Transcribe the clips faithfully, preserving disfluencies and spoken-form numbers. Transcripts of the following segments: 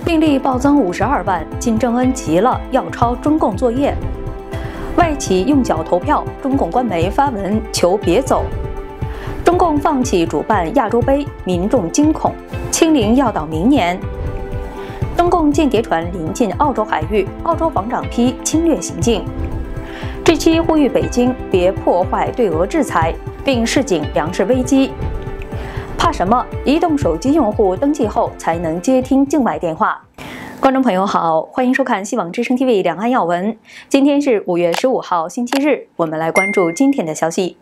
病例暴增五十二万，金正恩急了，要抄中共作业。外企用脚投票，中共官媒发文求别走。中共放弃主办亚洲杯，民众惊恐，清零要到明年。中共间谍船临近澳洲海域，澳洲防长批侵略行径。G 七呼吁北京别破坏对俄制裁，并示警粮食危机。怕什么？移动手机用户登记后才能接听境外电话。观众朋友好，欢迎收看西网之声 T V 两岸要闻。今天是五月十五号，星期日，我们来关注今天的消息。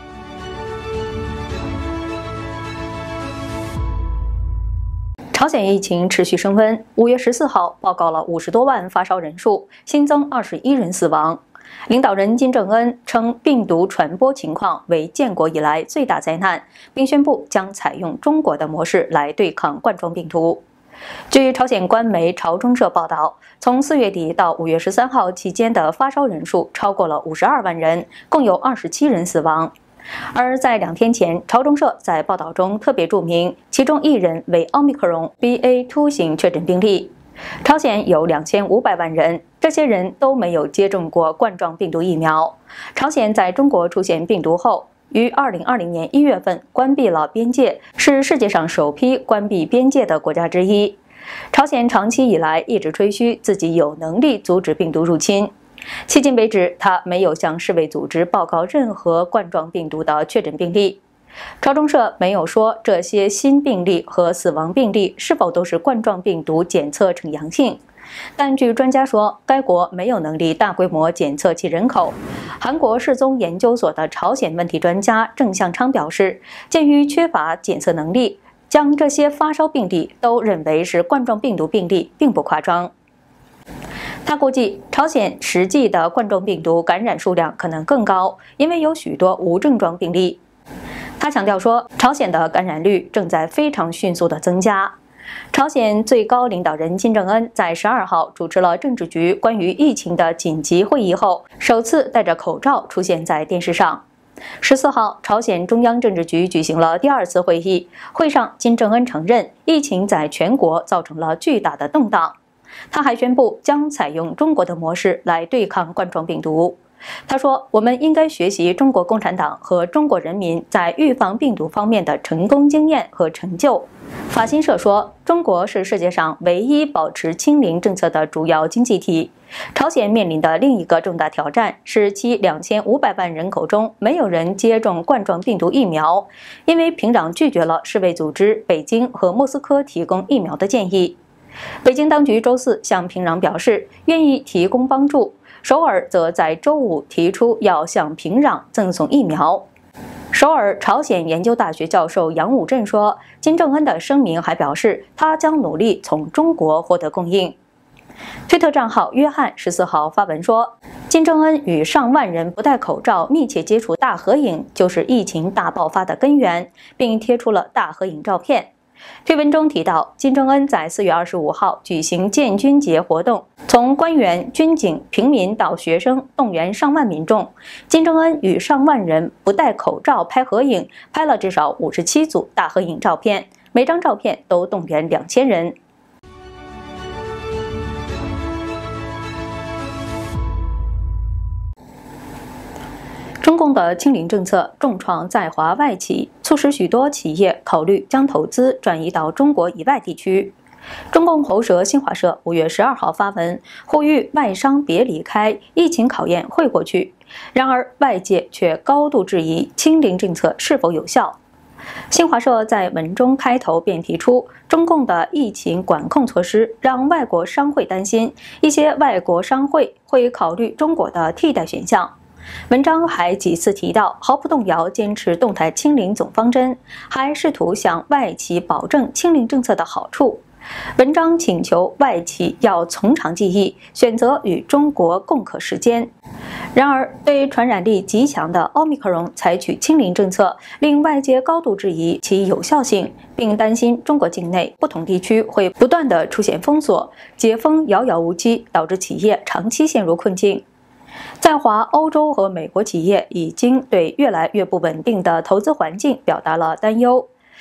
朝鲜疫情持续升温，五月十四号报告了五十多万发烧人数，新增二十一人死亡。领导人金正恩称病毒传播情况为建国以来最大灾难，并宣布将采用中国的模式来对抗冠状病毒。据朝鲜官媒朝中社报道，从四月底到五月十三号期间的发烧人数超过了五十二万人，共有二十七人死亡。而在两天前，朝中社在报道中特别注明，其中一人为奥密克戎 B A 二 型确诊病例。朝鲜有两千五百万人，这些人都没有接种过冠状病毒疫苗。朝鲜在中国出现病毒后，于二零二零年一月份关闭了边界，是世界上首批关闭边界的国家之一。朝鲜长期以来一直吹嘘自己有能力阻止病毒入侵，迄今为止，他没有向世卫组织报告任何冠状病毒的确诊病例。朝中社没有说这些新病例和死亡病例是否都是冠状病毒检测呈阳性，但据专家说，该国没有能力大规模检测其人口。韩国世宗研究所的朝鲜问题专家郑向昌表示，鉴于缺乏检测能力，将这些发烧病例都认为是冠状病毒病例并不夸张。他估计，朝鲜实际的冠状病毒感染数量可能更高，因为有许多无症状病例。他强调说，朝鲜的感染率正在非常迅速地增加。朝鲜最高领导人金正恩在十二号主持了政治局关于疫情的紧急会议后，首次戴着口罩出现在电视上。十四号，朝鲜中央政治局举行了第二次会议，会上金正恩承认疫情在全国造成了巨大的动荡。他还宣布将采用中国的模式来对抗冠状病毒。他说，我们应该学习中国共产党和中国人民在预防病毒方面的成功经验和成就。法新社说，中国是世界上唯一保持清零政策的主要经济体。朝鲜面临的另一个重大挑战是其两千五百万人口中没有人接种冠状病毒疫苗，因为平壤拒绝了世卫组织、北京和莫斯科提供疫苗的建议。北京当局周四向平壤表示愿意提供帮助，首尔则在周五提出要向平壤赠送疫苗。首尔朝鲜研究大学教授杨武镇说，金正恩的声明还表示，他将努力从中国获得供应。推特账号约翰十四号发文说，金正恩与上万人不戴口罩密切接触大合影就是疫情大爆发的根源，并贴出了大合影照片。推文中提到，金正恩在四月二十五号举行建军节活动，从官员、军警、平民到学生，动员上万民众。金正恩与上万人不戴口罩拍合影，拍了至少五十七组大合影照片，每张照片都动员两千人。中共的清零政策重创在华外企，促使许多企业考虑将投资转移到中国以外地区。中共喉舌新华社五月十二号发文，呼吁外商别离开，疫情考验会过去。然而，外界却高度质疑清零政策是否有效。新华社在文中开头便提出，中共的疫情管控措施让外国商会担心，一些外国商会会考虑中国的替代选项。文章还几次提到毫不动摇坚持动态清零总方针，还试图向外企保证清零政策的好处。文章请求外企要从长计议，选择与中国共克时艰。然而，对传染力极强的奥密克戎采取清零政策，令外界高度质疑其有效性，并担心中国境内不同地区会不断地出现封锁，解封遥遥无期，导致企业长期陷入困境。在华、欧洲和美国企业已经对越来越不稳定的投资环境表达了担忧。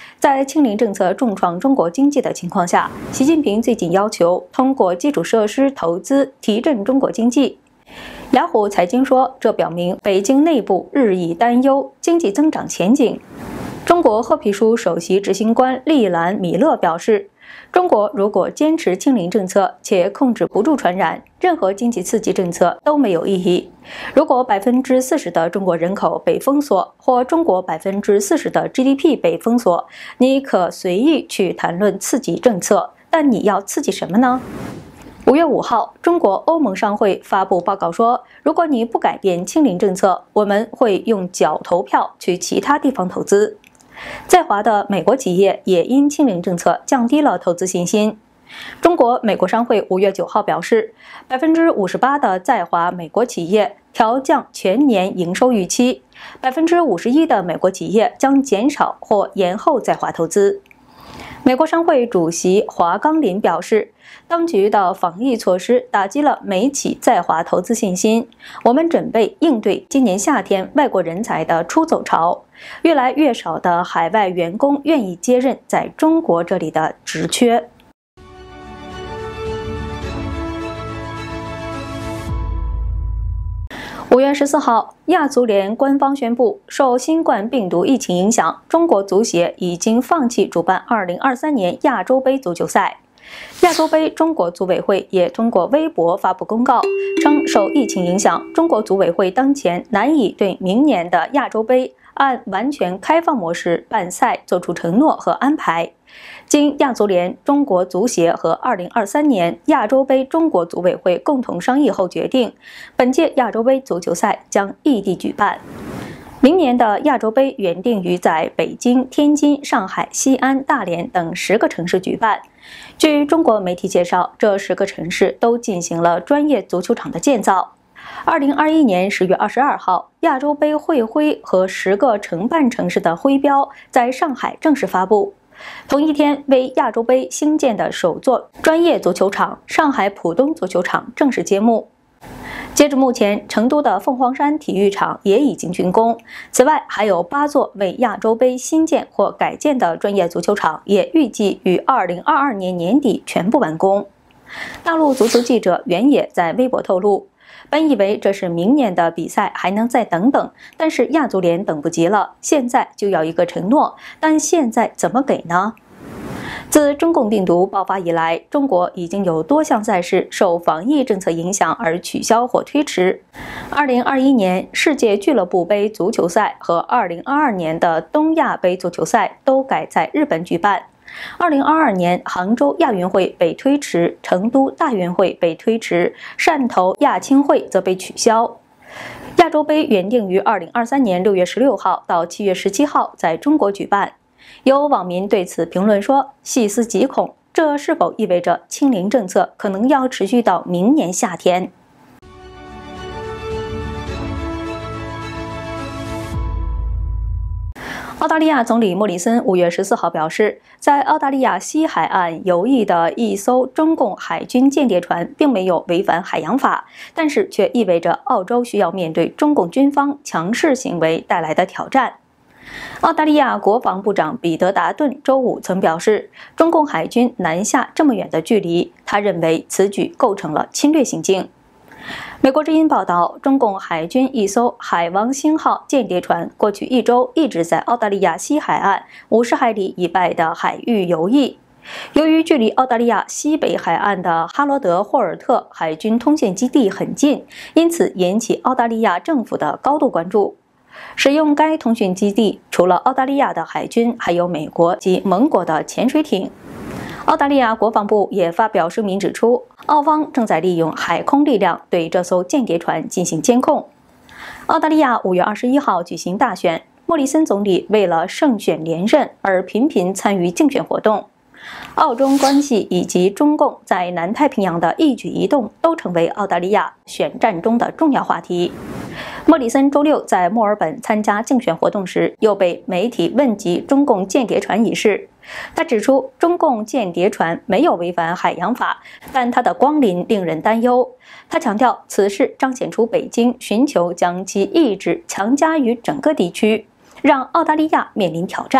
在清零政策重创中国经济的情况下，习近平最近要求通过基础设施投资提振中国经济。雅虎财经说，这表明北京内部日益担忧经济增长前景。中国褐皮书首席执行官利兰米勒表示，中国如果坚持清零政策且控制不住传染，任何经济刺激政策都没有意义。如果百分之四十的中国人口被封锁，或中国百分之四十的 G D P 被封锁，你可随意去谈论刺激政策，但你要刺激什么呢？五月五号，中国欧盟商会发布报告说，如果你不改变清零政策，我们会用脚投票去其他地方投资。在华的美国企业也因清零政策降低了投资信心。中国美国商会五月九号表示，百分之五十八的在华美国企业调降全年营收预期，百分之五十一的美国企业将减少或延后在华投资。美国商会主席华冈林表示，当局的防疫措施打击了美企在华投资信心。我们准备应对今年夏天外国人才的出走潮，越来越少的海外员工愿意接任在中国这里的职缺。五月十四号，亚足联官方宣布，受新冠病毒疫情影响，中国足协已经放弃主办二零二三年亚洲杯足球赛。亚洲杯中国组委会也通过微博发布公告，称受疫情影响，中国组委会当前难以对明年的亚洲杯按完全开放模式办赛作出承诺和安排。经亚足联、中国足协和二零二三年亚洲杯中国组委会共同商议后决定，本届亚洲杯足球赛将异地举办。明年的亚洲杯原定于在北京、天津、上海、西安、大连等十个城市举办。据中国媒体介绍，这十个城市都进行了专业足球场的建造。二零二一年十月二十二号，亚洲杯会徽和十个承办城市的徽标在上海正式发布。同一天，为亚洲杯兴建的首座专业足球场——上海浦东足球场正式揭幕。截至目前，成都的凤凰山体育场也已经竣工。此外，还有八座为亚洲杯新建或改建的专业足球场，也预计于二零二二年年底全部完工。大陆足球记者袁野在微博透露，本以为这是明年的比赛还能再等等，但是亚足联等不及了，现在就要一个承诺，但现在怎么给呢？自中共病毒爆发以来，中国已经有多项赛事受防疫政策影响而取消或推迟。二零二一年世界俱乐部杯足球赛和二零二二年的东亚杯足球赛都改在日本举办。二零二二年杭州亚运会被推迟，成都大运会被推迟，汕头亚青会则被取消。亚洲杯原定于二零二三年六月十六号到七月十七号在中国举办。有网民对此评论说：“细思极恐，这是否意味着清零政策可能要持续到明年夏天？”澳大利亚总理莫里森五月十四号表示，在澳大利亚西海岸游弋的一艘中共海军间谍船并没有违反海洋法，但是却意味着澳洲需要面对中共军方强势行为带来的挑战。澳大利亚国防部长彼得·达顿周五曾表示，中共海军南下这么远的距离，他认为此举构成了侵略行径。美国之音报道，中共海军一艘海王星号间谍船过去一周一直在澳大利亚西海岸五十海里以外的海域游弋。由于距离澳大利亚西北海岸的哈罗德霍尔特海军通信基地很近，因此引起澳大利亚政府的高度关注。使用该通讯基地除了澳大利亚的海军，还有美国及盟国的潜水艇。澳大利亚国防部也发表声明指出，澳方正在利用海空力量对这艘间谍船进行监控。澳大利亚五月二十一号举行大选，莫里森总理为了胜选连任而频频参与竞选活动。澳中关系以及中共在南太平洋的一举一动都成为澳大利亚选战中的重要话题。莫里森周六在墨尔本参加竞选活动时，又被媒体问及中共间谍船一事。他指出，中共间谍船没有违反海洋法，但它的光临令人担忧。他强调，此事彰显出北京寻求将其意志强加于整个地区，让澳大利亚面临挑战。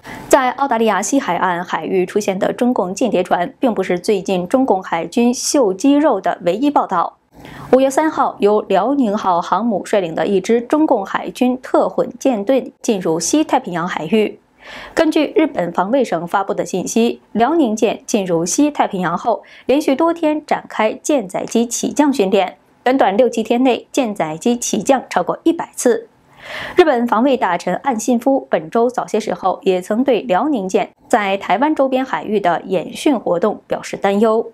在澳大利亚西海岸海域出现的中共间谍船，并不是最近中共海军秀肌肉的唯一报道。五月三号，由辽宁号航母率领的一支中共海军特混舰队进入西太平洋海域。根据日本防卫省发布的信息，辽宁舰进入西太平洋后，连续多天展开舰载机起降训练，短短六七天内，舰载机起降超过一百次。日本防卫大臣岸信夫本周早些时候也曾对辽宁舰在台湾周边海域的演训活动表示担忧。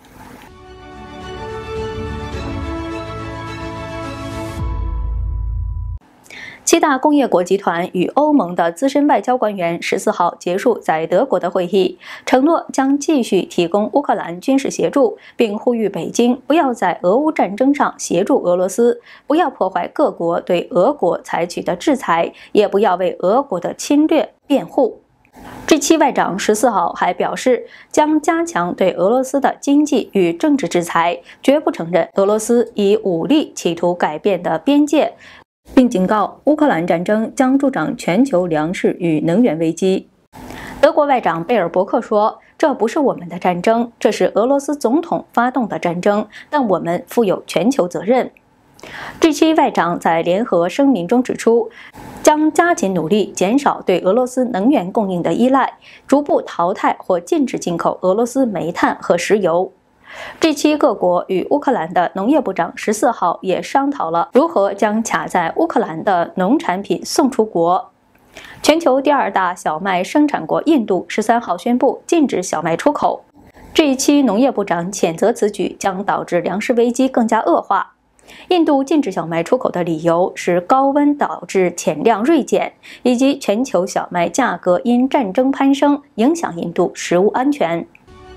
七大工业国集团与欧盟的资深外交官员十四号结束在德国的会议，承诺将继续提供乌克兰军事协助，并呼吁北京不要在俄乌战争上协助俄罗斯，不要破坏各国对俄国采取的制裁，也不要为俄国的侵略辩护。G 七外长十四号还表示，将加强对俄罗斯的经济与政治制裁，绝不承认俄罗斯以武力企图改变的边界，并警告乌克兰战争将助长全球粮食与能源危机。德国外长贝尔伯克说：“这不是我们的战争，这是俄罗斯总统发动的战争，但我们负有全球责任。” G 七外长在联合声明中指出，将加紧努力减少对俄罗斯能源供应的依赖，逐步淘汰或禁止进口俄罗斯煤炭和石油。G 七各国与乌克兰的农业部长十四号也商讨了如何将卡在乌克兰的农产品送出国。全球第二大小麦生产国印度十三号宣布禁止小麦出口。G 七农业部长谴责此举将导致粮食危机更加恶化。印度禁止小麦出口的理由是高温导致产量锐减，以及全球小麦价格因战争攀升，影响印度食物安全。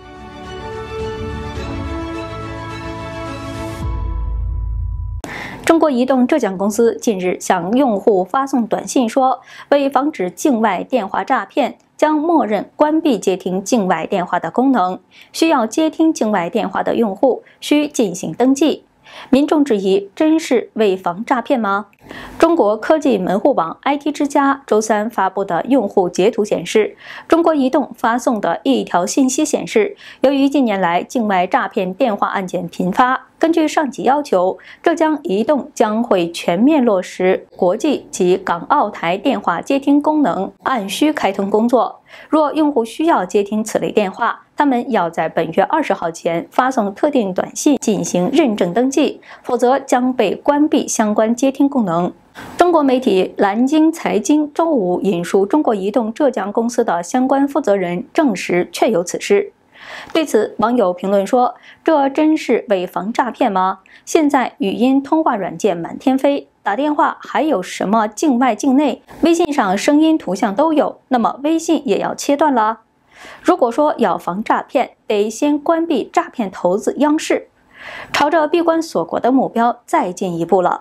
中国移动浙江公司近日向用户发送短信说，为防止境外电话诈骗，将默认关闭接听境外电话的功能，需要接听境外电话的用户需进行登记。民众质疑，真是为防诈骗吗？中国科技门户网 I T 之家周三发布的用户截图显示，中国移动发送的一条信息显示，由于近年来境外诈骗电话案件频发，根据上级要求，浙江移动将会全面落实国际及港澳台电话接听功能按需开通工作。若用户需要接听此类电话，他们要在本月二十号前发送特定短信进行认证登记，否则将被关闭相关接听功能。中国媒体蓝鲸财经周五引述中国移动浙江公司的相关负责人证实确有此事。对此，网友评论说：“这真是为防诈骗吗？现在语音通话软件满天飞，打电话还有什么境外境内？微信上声音图像都有，那么微信也要切断了？如果说要防诈骗，得先关闭诈骗头子央视，朝着闭关锁国的目标再进一步了。”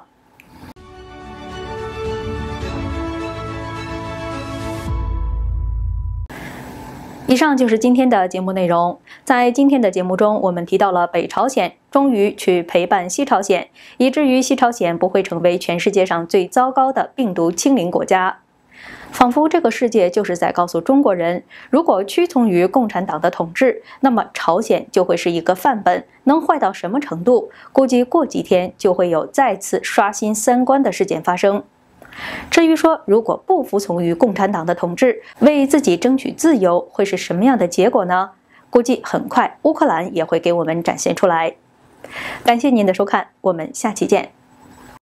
以上就是今天的节目内容。在今天的节目中，我们提到了北朝鲜终于去陪伴西朝鲜，以至于西朝鲜不会成为全世界上最糟糕的病毒清零国家。仿佛这个世界就是在告诉中国人，如果屈从于共产党的统治，那么朝鲜就会是一个范本，能坏到什么程度？估计过几天就会有再次刷新三观的事件发生。至于说，如果不服从于共产党的统治，为自己争取自由，会是什么样的结果呢？估计很快乌克兰也会给我们展现出来。感谢您的收看，我们下期见。